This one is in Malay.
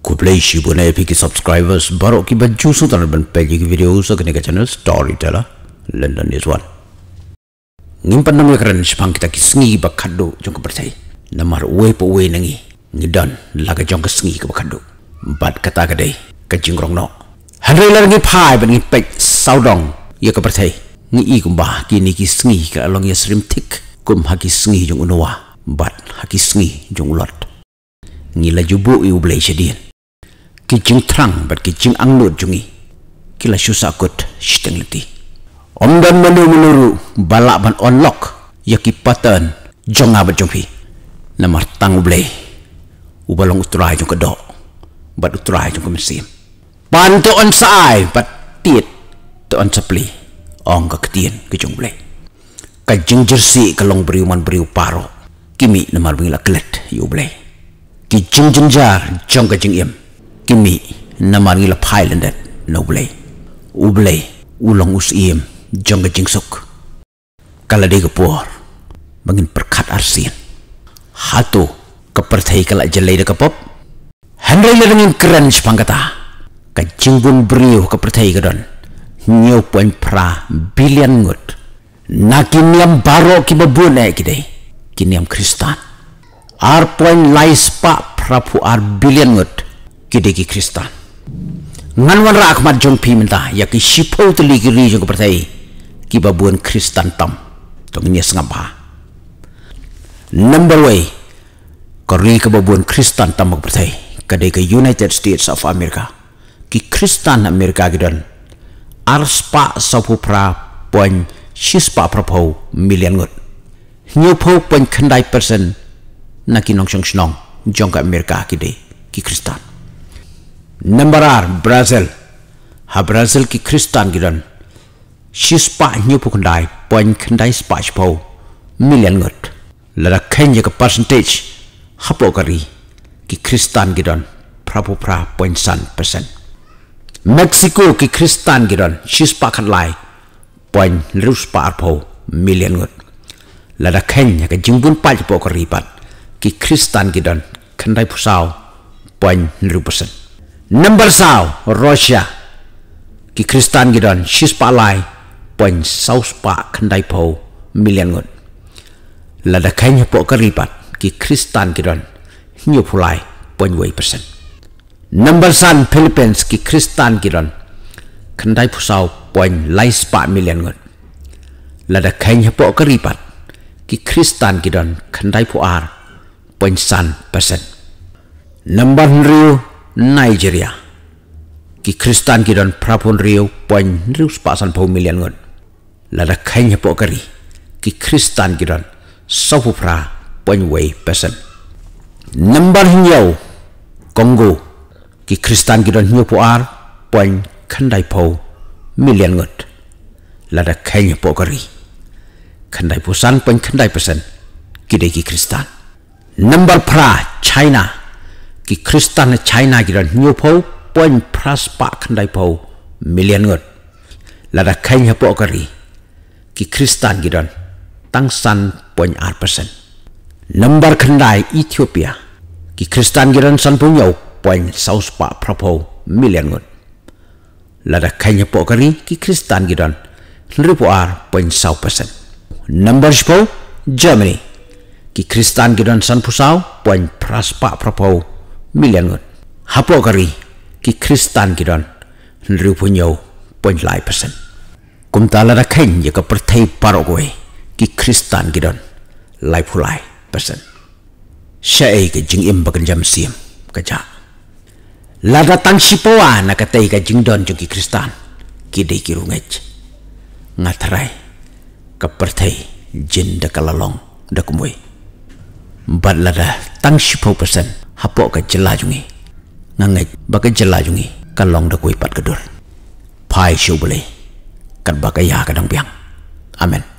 play shibuna epic subscribers baru ki baju su tan ban page ki video so kene ka channel storyteller Lyndon is one ngimpan nam keren spang kita ki sngi ba khaddo jong ka percaya namar we po we nangi ngidon laga jong ka sngi ka ba khaddo bat kata ka dei ka jingrong no hanre la ngi phai ban ngi pek saudong ya ka percaya ngi I kumba ki ni ki sngi ka along ya srim thik kum ha ki sngi jong unowa bat ha ki sngi jong lot ngi la jubu I ublei shedien kijing trang bat kijing angnut jungi kila susakut shiteng leti omdan menuru balak ban unlock yaki pattern jonga bat jongpi namar tang ublei ubalong utrai jong kedok bat utrai jong kemesim pan to on sai bat tiet to on sapli ong ka ketien ke jong blei kajing jersey kalong beriu man beriu paro kimi namar bingila klet yu blei kijing jenjar jong ka jing im kimi namar ngila Lyndon no ublei ulong usim jong ka jingsuk kala de gapor bangin perkat arsian hatu kepertai kala jelai de kapop handai le dengan keren sepangkata ka jingbun beriu kepertai kadon nyo poin pra bilion ngut nakiniam baro ki babune kidai kiniam kristan ar poin lais pa prapu ar bilion ngut kideki kristan ngan wan ra akmat jong pi menta ya ki sipo teli kiri jong pertai ki babuan kristan tam to ngnya sangapa number way kori ke babuan kristan tam pertai kade ke United States of America ki kristan Amerika gidon arspa sapupra poin sispa prapo million ngut nyopo poin khandai persen nakinong song jong ka Amerika kide ki kristan number R Brazil ha Brazil ki kristan gidon sispa nyopo khandai poin khandai spa spo million ngut lada Kenya ka percentage hapo kari ki kristan gidon prapo pra poin san persen Mexico ki kristan gidon sispa khandai poin ruspa arpo million ngut lada Kenya ka jingbun pa po kari pat ki kristan gidon khandai pusau poin 100% number sao Russia ki kristan gidon sispa lai poin sauspa khandai po million ngut lada Kenya po karipat ki kristan gidon nyu pulai poin 8% number san Philippines ki kristan gidon khandai pusau poin laispa million ngut lada Kenya po karipat ki kristan gidon khandai puar poin san persen number Rio Nigeria ki kristan gidon prapun Rio poin rius pasan po million ngut lada Kenya po kari ki kristan gidon sapupra poin 8% number hinyau Congo ki kristan gidon hinyau puar poin khandai po million ngut lada Kenya po kari khandai pusan poin khandai persen kide ki kristan number pra China ki kristan China gidon hinyau po poin praspa khandai po million ngut lada Kenya po kari ki kristan gidon tangsan poin 8% number khandai Ethiopia ki kristan gidon san punyau poin sauspa prapo million ngut lada Kenya po kari ki kristan gidon ripuar poin 1% number po Germany ki kristan gidon san pusau poin praspa prapo million ngut hapo kari ki kristan gidon ripunyau poin 9% kumtala da Kenya ka pertai Paraguay ki kristan gidon lai pulai persen syai ke jing im bagan jam siam kaja lada tang sipoa na katai ka jing don jong ki kristan ki dei ki rungej ngatrai ka pertai jin da kalalong da kumoi bad lada tang sipo persen hapo ka jela jungi ngangej baga jela jungi kalong da kuipat kedur pai syubule kat bagaya kadang biang amen